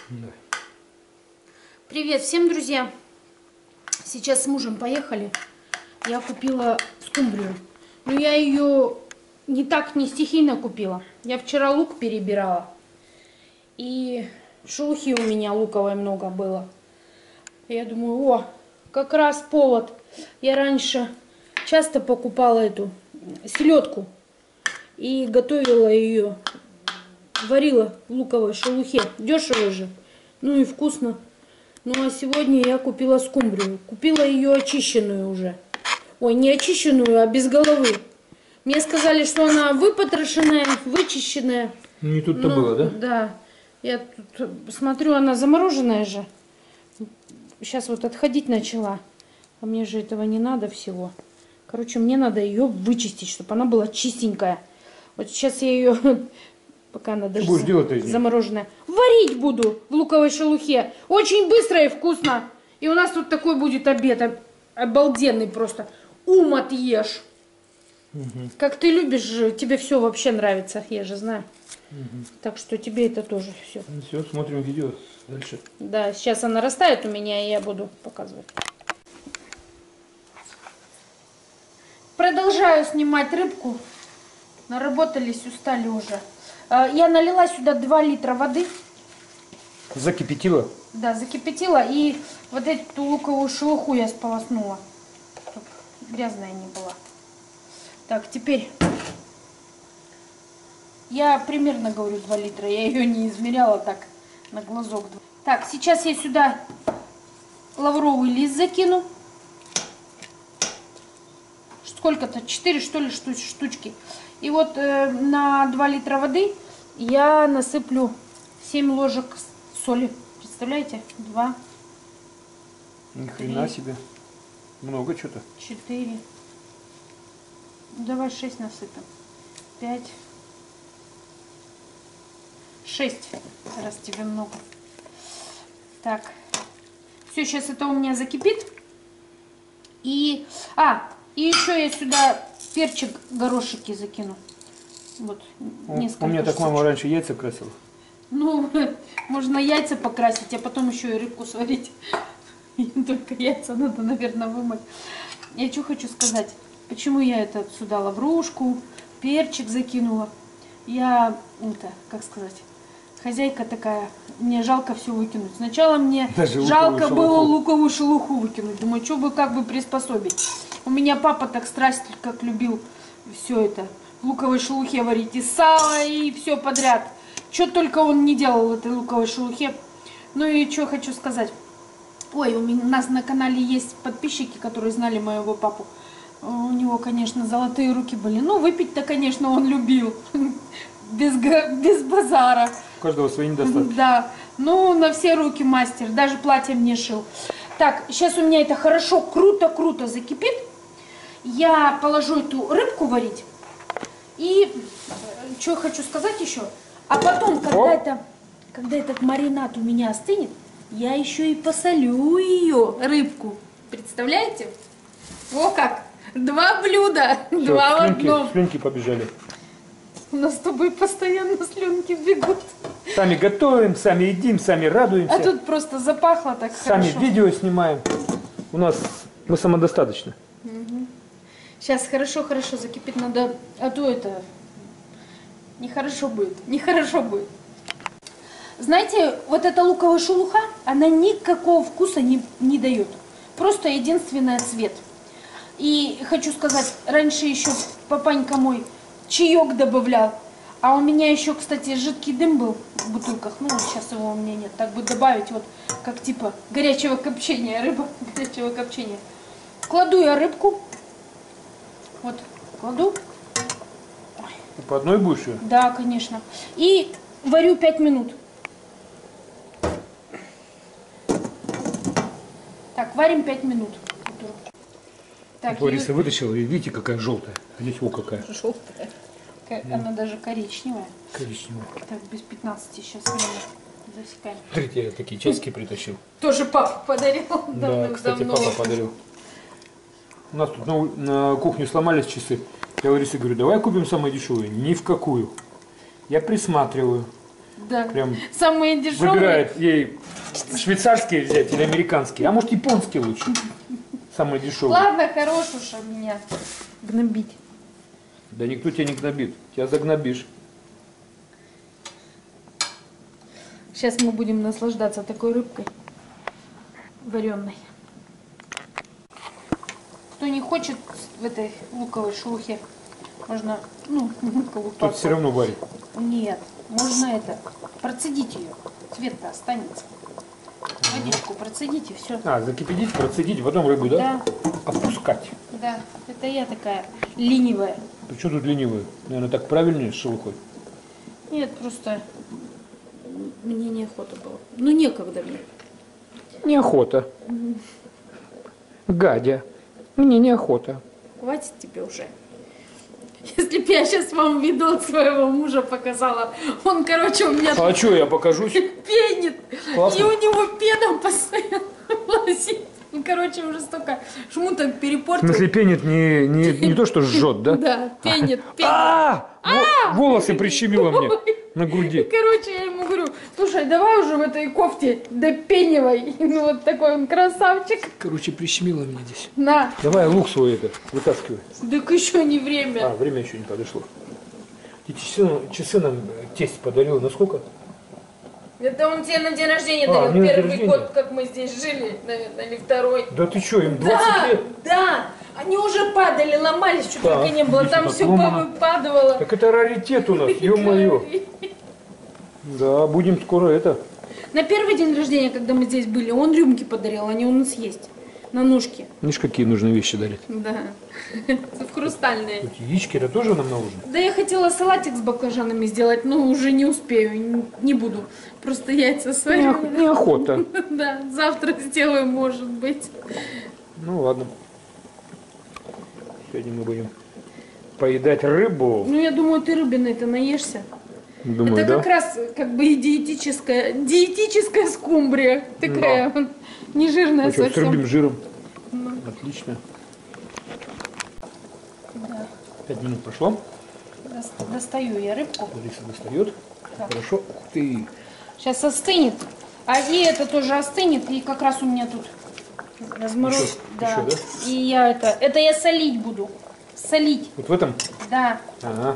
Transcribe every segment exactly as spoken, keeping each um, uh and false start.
Да. Привет всем, друзья! Сейчас с мужем поехали. Я купила скумбрию. Но я ее не так, не стихийно купила. Я вчера лук перебирала. И шелухи у меня луковой много было. Я думаю, о, как раз повод. Я раньше часто покупала эту селедку. И готовила ее, варила в луковой шелухе. Дешево же, ну и вкусно. Ну а сегодня я купила скумбрию. Купила ее очищенную уже. Ой, не очищенную, а без головы. Мне сказали, что она выпотрошенная, вычищенная. Не тут-то Ну, было, да? Да. Я тут смотрю, она замороженная же. Сейчас вот отходить начала. А мне же этого не надо всего. Короче, мне надо ее вычистить, чтобы она была чистенькая. Вот сейчас я ее, пока она даже будешь делать-то из нее? замороженная, варить буду в луковой шелухе. Очень быстро и вкусно. И у нас тут такой будет обед. Обалденный просто. Ум отъешь. Угу. Как ты любишь же, тебе все вообще нравится, я же знаю. Угу. Так что тебе это тоже все. Ну, все, смотрим видео дальше. Да, сейчас она растает у меня, и я буду показывать. Продолжаю снимать рыбку. Наработались, устали уже. Я налила сюда два литра воды. Закипятила? Да, закипятила. И вот эту луковую шелуху я сполоснула, чтобы грязная не была. Так, теперь я примерно говорю два литра. Я ее не измеряла так на глазок. Так, сейчас я сюда лавровый лист закину. Сколько-то? четыре, что ли, штучки. И вот э, на два литра воды я насыплю семь ложек соли. Представляете? два. Ни хрена себе. Много что-то. четыре. Давай шесть насыпем. пять. шесть. Раз тебе много. Так. Все, сейчас это у меня закипит. И... А, и еще я сюда перчик, горошики закину. Вот, несколько У меня так штучек. мама раньше яйца красила. Ну, можно яйца покрасить, а потом еще и рыбку сварить. Только яйца надо, наверное, вымыть. Я что хочу сказать. Почему я это сюда лаврушку, перчик закинула? Я, это, как сказать, хозяйка такая. Мне жалко все выкинуть. Сначала мне Даже жалко луковую было шелуху. луковую шелуху выкинуть. Думаю, что бы как бы приспособить. У меня папа так страсть, как любил все это. В луковой шелухе варить и сало, и все подряд. Что только он не делал в этой луковой шелухе. Ну и что хочу сказать. Ой, у, меня, у нас на канале есть подписчики, которые знали моего папу. У него, конечно, золотые руки были. Ну, выпить-то, конечно, он любил. Без, без базара. У каждого свои недостатки. Да. Ну, на все руки мастер. Даже платье мне шил. Так, сейчас у меня это хорошо, круто-круто закипит. Я положу эту рыбку варить. И что хочу сказать еще. А потом, когда, это, когда этот маринад у меня остынет, я еще и посолю ее, рыбку. Представляете? О как! Два блюда, Все, два в слюнки, одном. слюнки побежали. У нас с тобой постоянно слюнки бегут. Сами готовим, сами едим, сами радуемся. А тут просто запахло так сами хорошо. видео снимаем. У нас мы самодостаточны. Угу. Сейчас хорошо-хорошо закипит, надо, а то это нехорошо будет, нехорошо будет. Знаете, вот эта луковая шелуха, она никакого вкуса не, не дает. Просто единственный цвет. И хочу сказать, раньше еще папанька мой чаек добавлял. А у меня еще, кстати, жидкий дым был в бутылках. Ну, вот сейчас его у меня нет. Так бы добавить, вот как типа горячего копчения, рыба горячего копчения. Кладу я рыбку. Вот, кладу. Ой. Ты по одной будешь ее? Да, конечно. И варю пять минут. Так, варим пять минут. Так, Лариса и... вытащила, и видите, какая желтая. А здесь о какая. Желтая. Она даже коричневая. Коричневая. Так, без пятнадцати сейчас время засекаем. Смотрите, я такие часики притащил. Тоже папа подарил. Да, давно, кстати, давно. папа подарил. У нас тут на, на кухне сломались часы. Я Ларисе говорю, давай купим самые дешевые. Ни в какую. Я присматриваю. Да. Прям самые дешевые. выбирает ей швейцарские взять или американские, а может японские лучше. Самые дешевые. Ладно, хорош уж меня гнобить. Да никто тебя не гнобит, тебя загнобишь. Сейчас мы будем наслаждаться такой рыбкой вареной. Кто не хочет в этой луковой шелухе, можно, ну, луковую Тут все равно варит. Нет, можно это, процедить ее, цвет-то останется. Водичку процедите, все. А, закипятить, процедить, потом рыбу, да? Да, Опускать. да, это я такая ленивая. Ты что тут ленивый? Наверное, так правильнее с шелухой. Нет, просто мне неохота было. Ну, некогда мне. Неохота. Гадя. Мне неохота. Хватит тебе уже. Если бы я сейчас вам видос своего мужа показала, он, короче, у меня А что, я покажусь? пенит, Классно. и у него пена постоянно лазит. Он, короче, уже столько шмуток В перепортил. смысле, пенит не, не, не то, что жжет, да? Да, пенит, пенит. А, во- волосы прищемило мне на груди. Короче, я ему говорю, слушай, давай уже в этой кофте допенивай. Ну, вот такой он красавчик. Короче, прищемило меня здесь. На, Давай лук свой это вытаскивай. так еще не время. А, время еще не подошло. Эти часы, часы нам тесть подарил на сколько? Это он тебе на день рождения А, дарил. мне на день Первый рождения? год, как мы здесь жили, наверное, или второй. Да ты что, им двадцать Да, лет? да, они уже падали, ломались, что Так, только не было. Там видите, все отломано. повыпадывало. Так это раритет у нас, ё-моё. Да, будем скоро это. На первый день рождения, когда мы здесь были, он рюмки подарил, они у нас есть. На ножке. Видишь, какие нужные вещи дарить. Да. В хрустальные. Эти яички, это тоже нам на ужин? Да я хотела салатик с баклажанами сделать, но уже не успею, не- не буду. Просто яйца сварю. Неох- Неохота. Да, завтра сделаю, может быть. Ну ладно. Сегодня мы будем поедать рыбу. Ну, я думаю, ты рыбиной-то наешься. Думаю, Это да? как раз как бы и диетическая, диетическая скумбрия. Такая не жирная Ну что, с совсем. рыбьим жиром. Ну. Отлично. Да. Пять минут прошло. Дос- Достаю я рыбку. Лариса достает. Так. Хорошо. Ух ты. Сейчас остынет. А и это тоже остынет. И как раз у меня тут размороз. Еще- да. еще, да? И я это, это я солить буду. Солить. Вот в этом? Да. Ага.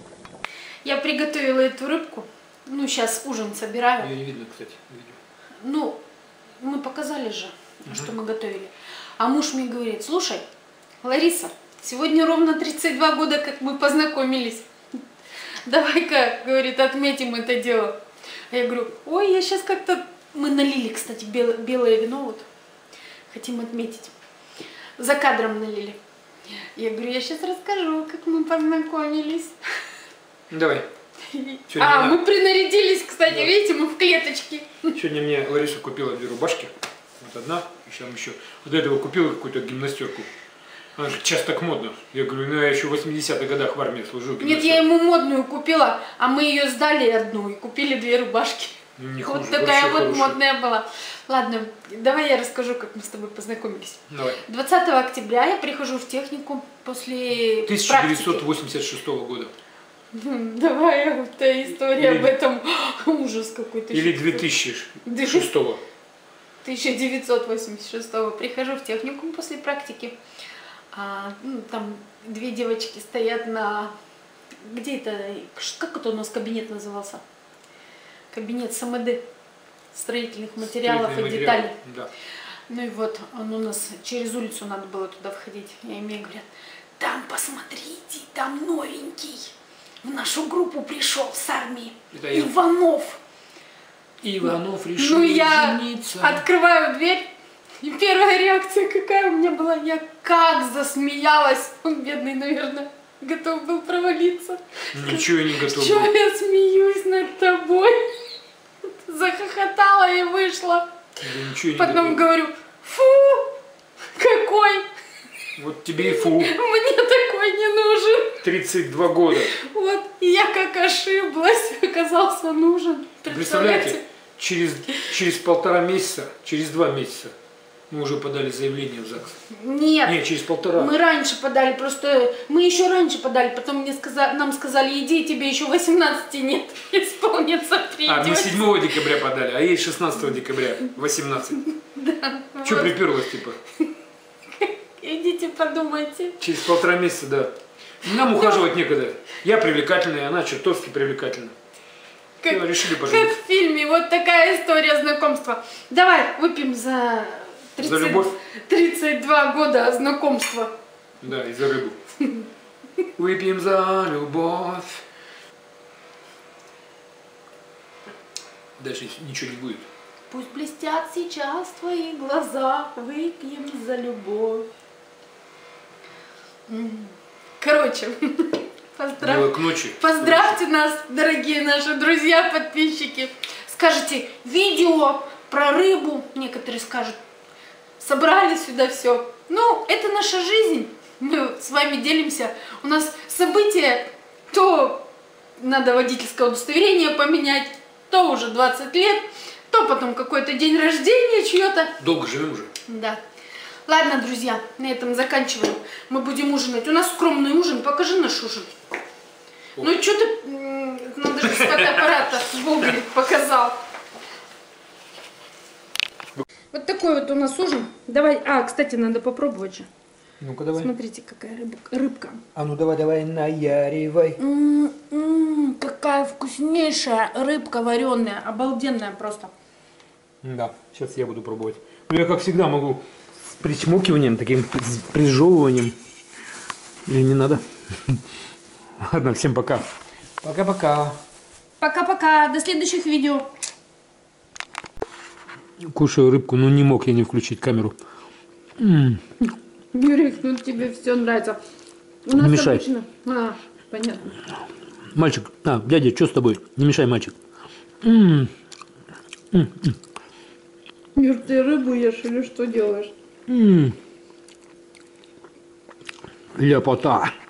Я приготовила эту рыбку. Ну, сейчас ужин собираю. Ее не видно, кстати. Ну, мы показали же, что мы готовили. А муж мне говорит, слушай, Лариса, сегодня ровно тридцать два года, как мы познакомились. Давай-ка, говорит, отметим это дело. А я говорю, ой, я сейчас как-то... Мы налили, кстати, бел- белое вино, вот. Хотим отметить. За кадром налили. Я говорю, я сейчас расскажу, как мы познакомились. Давай. Сегодня А, она- мы принарядились, кстати, Да. видите, мы в клеточке. Сегодня мне Лариса купила две рубашки. Вот одна, и там еще. Вот до этого купила какую-то гимнастерку. Она говорит, сейчас так модно. Я говорю, ну я еще в восьмидесятых годах в армии служил. Нет, я ему модную купила, а мы ее сдали одну и купили две рубашки. Не Вот хуже, такая вообще вот хорошая. модная была. Ладно, давай я расскажу, как мы с тобой познакомились. Давай. двадцатого октября я прихожу в техникум после тысяча девятьсот восемьдесят шестого года. практики. Давай, это история Или- об этом. Ужас какой-то. Или две тысячи шестого. тысяча девятьсот восемьдесят шестого прихожу в техникум после практики. А, ну, там две девочки стоят на... Где это? Как это у нас кабинет назывался? Кабинет СМД. Строительных материалов и Строительные деталей. материалы, Да. Ну и вот, он у нас через улицу надо было туда входить. И мне говорят, там посмотрите, там новенький. В нашу группу пришел с армии. Это я. Иванов. Иванов решил Ну я жениться. открываю дверь, и первая реакция какая у меня была, я как засмеялась. Он бедный, наверное, готов был провалиться. Ничего я не готов Чё был. я смеюсь над тобой? Захохотала и вышла. Я ничего не Потом готов. говорю, фу, какой, Вот тебе и фу. мне такой не нужен. тридцать два года. Вот, и я как ошиблась, оказался нужен. Представляете, через, через полтора месяца, через два месяца Мы уже подали заявление в ЗАГС. Нет. Нет, через полтора. Мы раньше подали, просто мы еще раньше подали, потом мне сказали, нам сказали, иди, тебе еще восемнадцати нет, исполнится, придёт. А, мы седьмого декабря подали, а ей шестнадцатого декабря, восемнадцать. Да. Че приперлась, типа? Идите подумайте. Через полтора месяца, да. Нам ухаживать некогда. Я привлекательная, она чертовски привлекательна. Как, Все, решили как пожениться. в фильме, вот такая история знакомства. Давай, выпьем за, тридцать, За любовь? тридцать два года знакомства. Да, и за рыбу. Выпьем за любовь. Дальше ничего не будет. Пусть блестят сейчас твои глаза, выпьем за любовь. Короче, поздрав... Дело к ночи. поздравьте нас, дорогие наши друзья, подписчики. Скажите, видео про рыбу, некоторые скажут, собрали сюда все. Ну, это наша жизнь. Мы с вами делимся. У нас события, то надо водительское удостоверение поменять, то уже двадцать лет, то потом какой-то день рождения чье-то. Долго живем уже. Да. Ладно, друзья, на этом заканчиваем. Мы будем ужинать. У нас скромный ужин. Покажи наш ужин. О. Ну, что ты... Надо же с фотоаппарата в Google показал. Вот такой вот у нас ужин. Давай... А, кстати, надо попробовать же. Ну-ка, давай. Смотрите, какая рыбка. рыбка. А ну, давай, давай, наяривай. М-м-м, какая вкуснейшая рыбка вареная. Обалденная просто. Да, сейчас я буду пробовать. Ну, я, как всегда, могу с причмокиванием, таким с прижевыванием. Или не надо? Ладно, всем пока. Пока-пока. Пока-пока. До следующих видео. Кушаю рыбку, но не мог я не включить камеру. М-м. Юрик, ну тебе все нравится. У нас Не мешай. обычно... А, понятно. Мальчик, а, дядя, что с тобой? Не мешай, мальчик. М-м. М-м. Юр, ты рыбу ешь или что делаешь? М-м. Ляпота.